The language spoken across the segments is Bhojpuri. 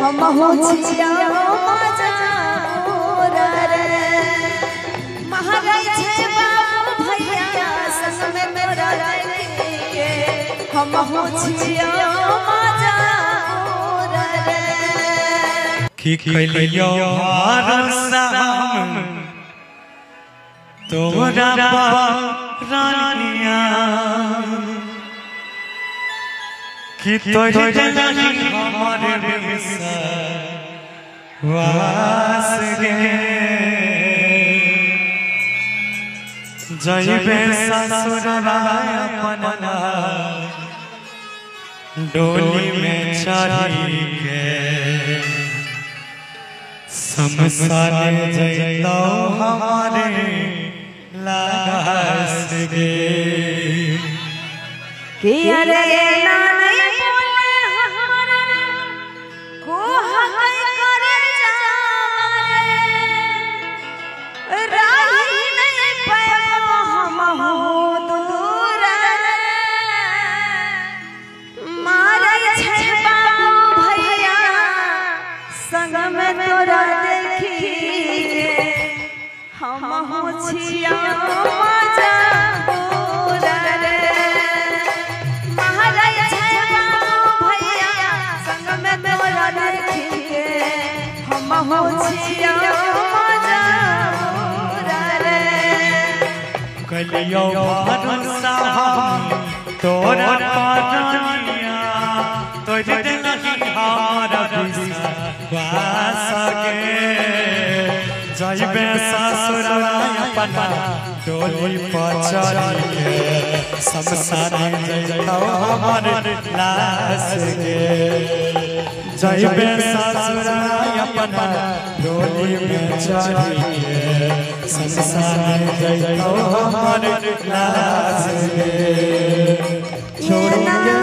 हम हो छिया मजा रे महाराज छे बाबू भैया संग में तोरा के हम हो छिया मजा रे की कलियो भरोसा तोरा रानिया कि तोरे जलाली हमारे विश्वास गे जइबे ससुरवा अपना डोली में चढ़ी के शमशान जइलो हमारे लाश गे कि अरे ना नहीं बोले हमारा को हक करे जावे राही नहीं पाएबो हम हो दूर मारे छे बाबू भैया संग में तोरा देखी हम हो छिया मजा हो छिया मजा रे कलियो भरोसा तोरा रानिया तोरे दिलही हमारा विश्वास गे जइबे ससुरवा अपना डोली पर चढ़ी के शमशान जइलो हमारे लाश गे जइबे ससुरवा अपना डोली में चढ़ी के शमशान जइलो हमारे लाश गे छोड़ेंगे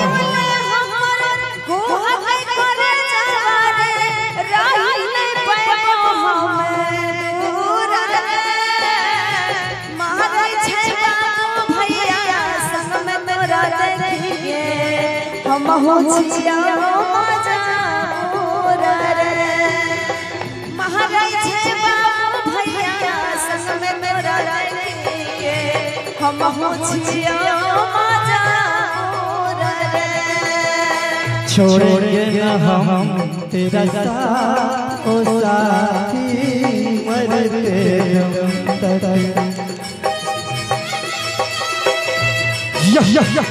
हम हो छिया मजा रे महाराज छे बाबू भैया संग में तोरा के हम हो छिया मजा रे छोड़ेंगे ना हम तेरा साथ ओ साथी मरते दम तक या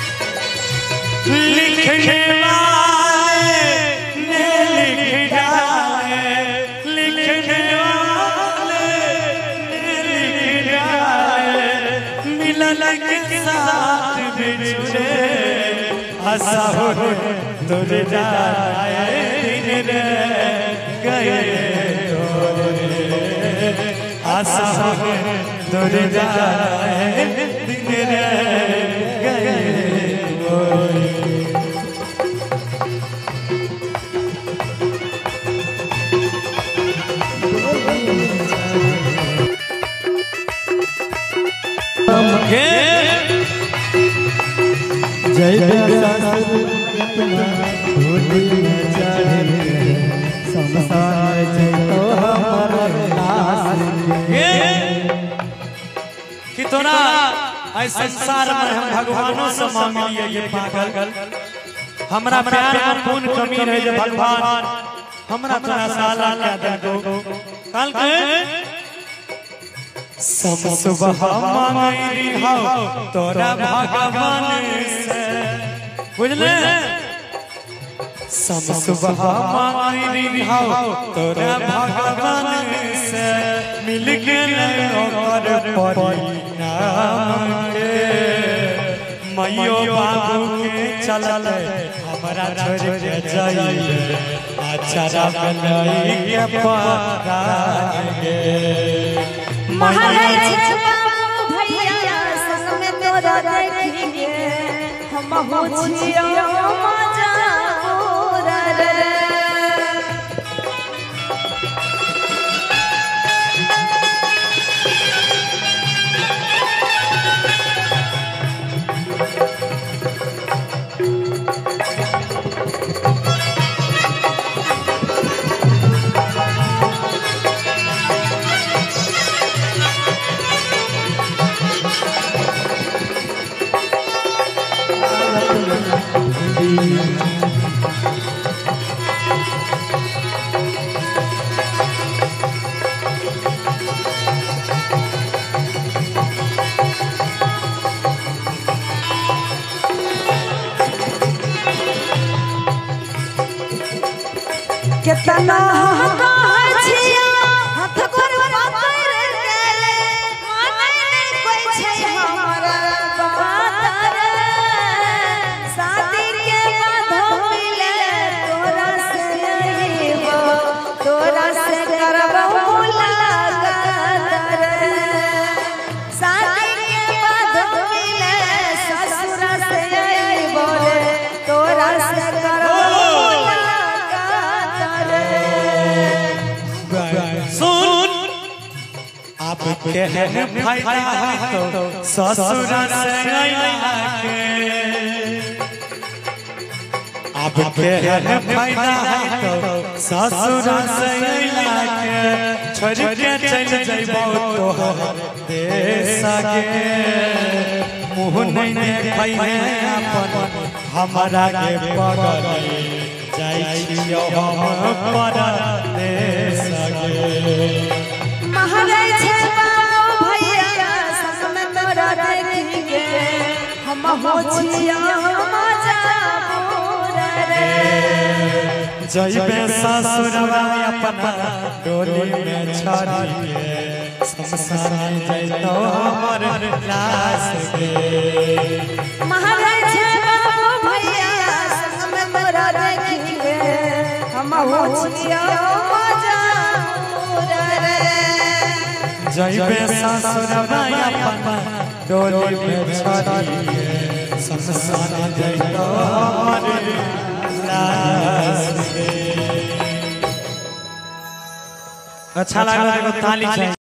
लिखने वाले ने लिख डाले लिखने वाले ने लिख डाले मिलन के साथ बिछड़े हंसा हो तुझे जाए दिन रे गए तोरे हंसा हो तुझे जाए दिन रे गए जय डोली में चढ़ी शमशान जइलो हमारे लाश गे कि तोरा इस संसार में हम भगवानों से मांगिए ये पागल हमरा प्यार में कौन कमी है जे भगवान हमरा तोरा साला क्या दे दो काल के सुबह मांगी हो तोरा भगवान से बुझले सुबह मांगी हो तोरा भगवान से मिल के ओकर परिणाम के मैयो बाबू के चलल हमरा छोड़ के जाइए अचारा बनाई के परान गे महाराज छे बाबू भैया संग में तोरा देखी हम हो छिया मजा रे कितना हमको हछिया हाथ गोर पकड़ के माने नहीं कोई छै हमरा बात रे शादी के बाद मिले तोरा से अइबो तोरा से करबो मुलाकात रे शादी के बाद मिले ससुर से अइबो तोरा से करबो सुन आप कहने फायदा है तो ससुर से अइला के आप कहने फायदा है तो ससुर से अइला के छोड़ के चल जइबो तोहर देश के मुँह नहीं देखै है अपन हमरा के पगली जाई छियो हम परदेश गे महाराज छै बाबू भैया संग में तोरा देखी के हम हो छिया मजाबूर रे जइबे ससुरवा अपना डोली में छड़ी के शमशान जइतो हमर लाश गे महाराज छै बाबू भैया संग में तोरा देखी के हम हो छिया मजाबूर रे जइबे ससुरवा अपना डोली में छड़ी के शमशान जइतो हमर लाश गे अच्छा लगा ताली